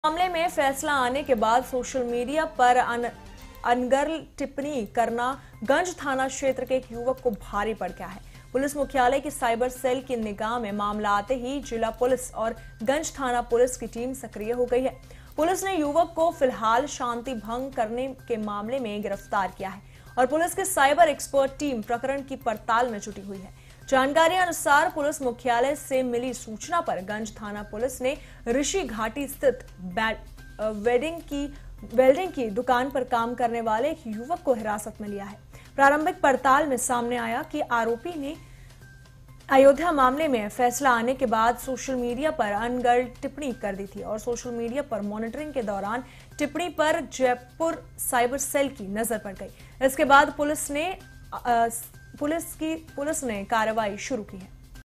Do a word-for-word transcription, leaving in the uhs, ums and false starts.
मामले में फैसला आने के बाद सोशल मीडिया पर अन, अनर्गल टिप्पणी करना गंज थाना क्षेत्र के एक युवक को भारी पड़ गया है। पुलिस मुख्यालय की साइबर सेल की निगाह में मामला आते ही जिला पुलिस और गंज थाना पुलिस की टीम सक्रिय हो गई है। पुलिस ने युवक को फिलहाल शांति भंग करने के मामले में गिरफ्तार किया है और पुलिस की साइबर एक्सपर्ट टीम प्रकरण की पड़ताल में जुटी हुई है। जानकारी अनुसार पुलिस मुख्यालय से मिली सूचना पर गंज थाना पुलिस ने ऋषि घाटी स्थित वेडिंग की वेल्डिंग की दुकान पर काम करने वाले एक युवक को हिरासत में लिया है। प्रारंभिक पड़ताल में सामने आया कि आरोपी ने अयोध्या मामले में फैसला आने के बाद सोशल मीडिया पर अनर्गल टिप्पणी कर दी थी और सोशल मीडिया पर मॉनिटरिंग के दौरान टिप्पणी पर जयपुर साइबर सेल की नजर पड़ गई। इसके बाद पुलिस ने पुलिस की पुलिस ने कार्रवाई शुरू की है।